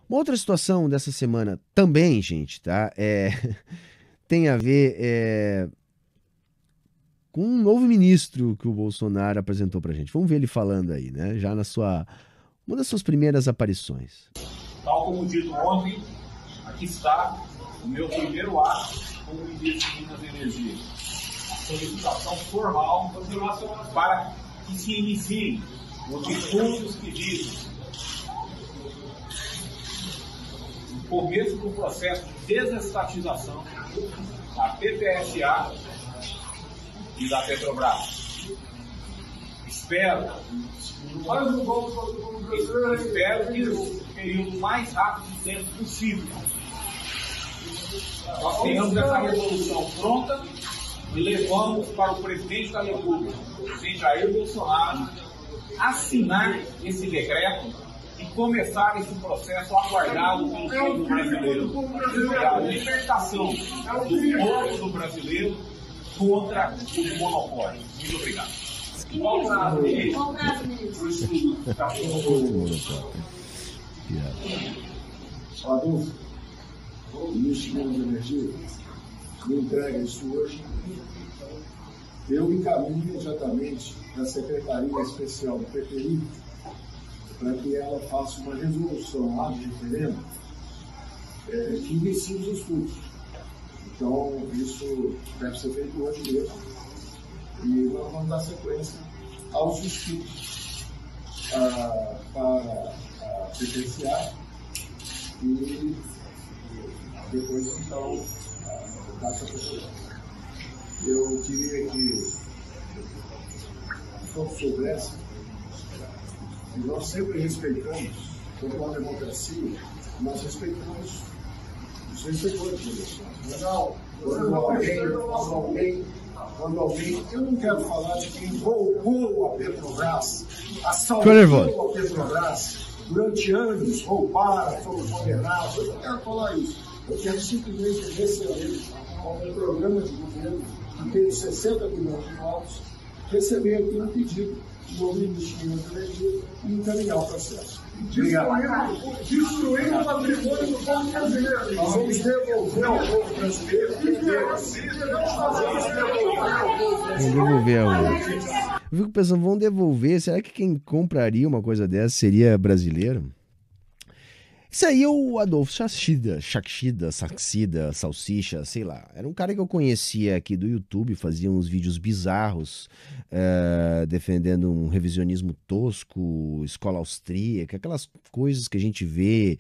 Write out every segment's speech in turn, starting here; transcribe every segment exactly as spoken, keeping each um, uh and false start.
Uma outra situação dessa semana também, gente, tá? É, tem a ver é, com um novo ministro que o Bolsonaro apresentou pra gente. Vamos ver ele falando aí, né? Já na sua, uma das suas primeiras aparições. Tal como dito ontem, aqui está o meu primeiro ato como ministro de Minas e Energia. Solicitação formal para que se iniciem os estudos que dizem o começo do processo de desestatização da P P S A e da Petrobras. Espero, espero que no período mais rápido de tempo possível nós tenhamos essa resolução pronta e levamos para o presidente da República, o presidente Jair Bolsonaro, assinar esse decreto e começar esse processo aguardado pelo povo brasileiro. É a libertação do povo do brasileiro contra o monopólio. Muito obrigado. Qual o prazo dele? Qual o prazo dele? Para o estudo da Adolfo, o ministro de Minas e Energia me entrega isso hoje. Eu encaminho imediatamente para a Secretaria Especial do P P I para que ela faça uma resolução lá de referendo é, que inicie os estudos. Então, isso deve ser feito hoje mesmo. E nós vamos dar sequência aos estudos ah, para a P P C A e depois, então, a taxa popular. Eu queria que todos soubessem que nós sempre respeitamos, como uma democracia, nós respeitamos os respeitores de eleições. Não, quando alguém, quando alguém, quando alguém, eu não quero falar de quem roubou a Petrobras, assaltou a Petrobras, durante anos roubaram, foram condenados, eu não quero falar isso. Eu quero simplesmente receber um programa de governo que tem sessenta milhões de votos, receber aqui um pedido do ministro de Minas e Energia e encaminhar o processo. Obrigado. Destruindo o patrimônio do povo brasileiro. Nós vamos devolver ao povo brasileiro. Nós vamos devolver ao povo brasileiro. Vamos devolver ao Eu fico pensando, vão devolver? Será que quem compraria uma coisa dessa seria brasileiro? Isso aí é o Adolfo Saxida, Saxida, Saxida, Salsicha, sei lá. Era um cara que eu conhecia aqui do YouTube, fazia uns vídeos bizarros, uh, defendendo um revisionismo tosco, escola austríaca, aquelas coisas que a gente vê,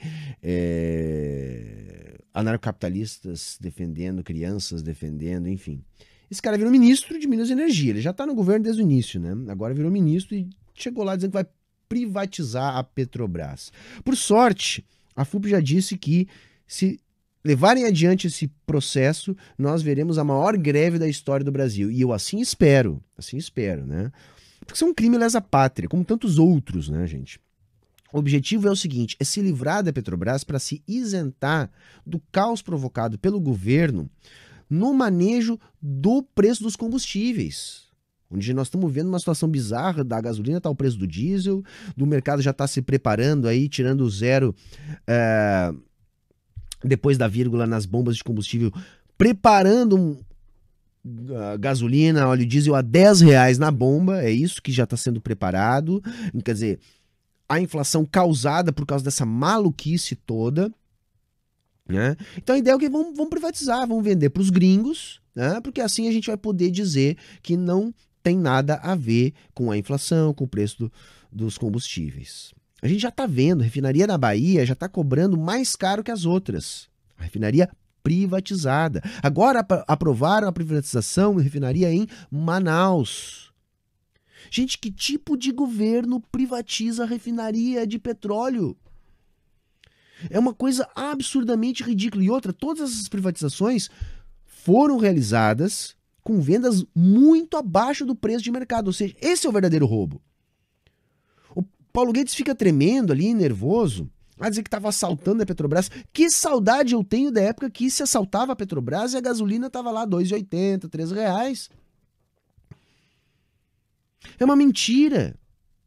é, anarcocapitalistas defendendo, crianças defendendo, enfim. Esse cara virou ministro de Minas e Energia, ele já tá no governo desde o início, né? Agora virou ministro e chegou lá dizendo que vai privatizar a Petrobras. Por sorte, a F U P já disse que se levarem adiante esse processo, nós veremos a maior greve da história do Brasil. E eu assim espero, assim espero, né? Porque isso é um crime lesa pátria, como tantos outros, né, gente? O objetivo é o seguinte, é se livrar da Petrobras para se isentar do caos provocado pelo governo no manejo do preço dos combustíveis. Onde nós estamos vendo uma situação bizarra, da gasolina está o preço do diesel, do mercado já está se preparando aí, tirando o zero é, depois da vírgula nas bombas de combustível, preparando um, uh, gasolina, óleo diesel a dez reais na bomba, é isso que já está sendo preparado, quer dizer, a inflação causada por causa dessa maluquice toda, né? Então a ideia é que vão, vão privatizar, vão vender para os gringos, né? Porque assim a gente vai poder dizer que não tem nada a ver com a inflação, com o preço do, dos combustíveis. A gente já está vendo, a refinaria na Bahia já está cobrando mais caro que as outras. A refinaria privatizada. Agora aprovaram a privatização da refinaria em Manaus. Gente, que tipo de governo privatiza a refinaria de petróleo? É uma coisa absurdamente ridícula. E outra, todas essas privatizações foram realizadas com vendas muito abaixo do preço de mercado. Ou seja, esse é o verdadeiro roubo. O Paulo Guedes fica tremendo ali, nervoso, a dizer que estava assaltando a Petrobras. Que saudade eu tenho da época que se assaltava a Petrobras e a gasolina estava lá dois reais e oitenta centavos, três reais. É uma mentira.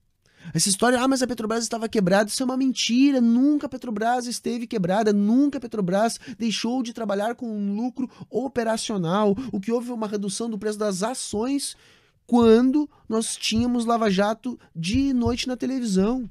Essa história, ah, mas a Petrobras estava quebrada, isso é uma mentira. Nunca a Petrobras esteve quebrada, nunca a Petrobras deixou de trabalhar com um lucro operacional. O que houve foi uma redução do preço das ações quando nós tínhamos Lava Jato dia e noite na televisão.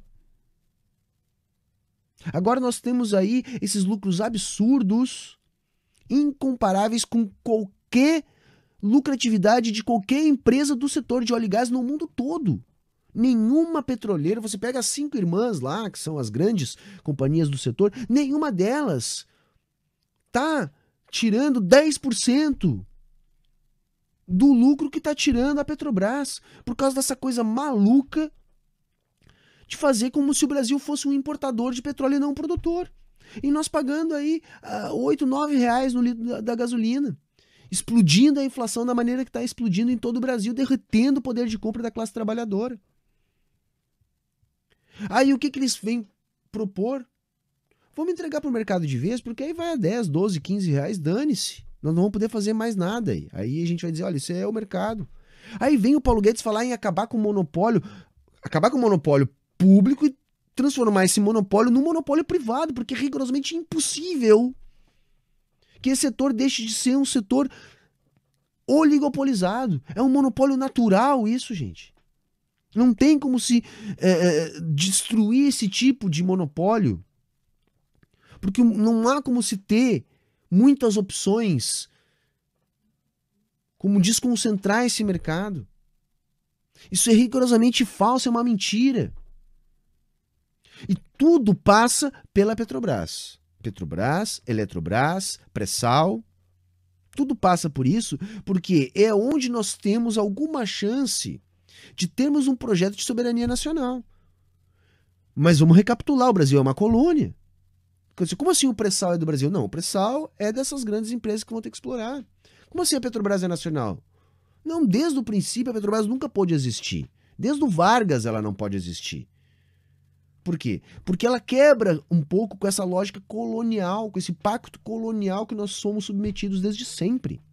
Agora nós temos aí esses lucros absurdos, incomparáveis com qualquer lucratividade de qualquer empresa do setor de óleo e gás no mundo todo. Nenhuma petroleira, você pega as cinco irmãs lá, que são as grandes companhias do setor, nenhuma delas tá tirando dez por cento do lucro que tá tirando a Petrobras, por causa dessa coisa maluca de fazer como se o Brasil fosse um importador de petróleo e não um produtor. E nós pagando aí uh, oito, nove reais no litro da, da gasolina. Explodindo a inflação da maneira que está explodindo em todo o Brasil, derretendo o poder de compra da classe trabalhadora. Aí o que, que eles vêm propor? Vamos entregar para o mercado de vez, porque aí vai a dez, doze, quinze reais, dane-se. Nós não vamos poder fazer mais nada aí. Aí a gente vai dizer, olha, isso é o mercado. Aí vem o Paulo Guedes falar em acabar com o monopólio, acabar com o monopólio público e transformar esse monopólio num monopólio privado, porque é rigorosamente impossível que esse setor deixe de ser um setor oligopolizado. É um monopólio natural isso, gente. Não tem como se é, destruir esse tipo de monopólio, porque não há como se ter muitas opções, como desconcentrar esse mercado. Isso é rigorosamente falso, é uma mentira. E tudo passa pela Petrobras. Petrobras, Eletrobras, Pré-Sal, tudo passa por isso, porque é onde nós temos alguma chance de termos um projeto de soberania nacional. Mas vamos recapitular, o Brasil é uma colônia. Como assim o Pré-Sal é do Brasil? Não, o Pré-Sal é dessas grandes empresas que vão ter que explorar. Como assim a Petrobras é nacional? Não, desde o princípio a Petrobras nunca pôde existir. Desde o Vargas ela não pode existir. Por quê? Porque ela quebra um pouco com essa lógica colonial, com esse pacto colonial que nós somos submetidos desde sempre.